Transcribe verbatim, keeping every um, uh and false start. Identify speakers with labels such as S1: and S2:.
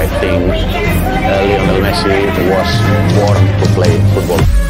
S1: I think uh, Lionel Messi was born to play football.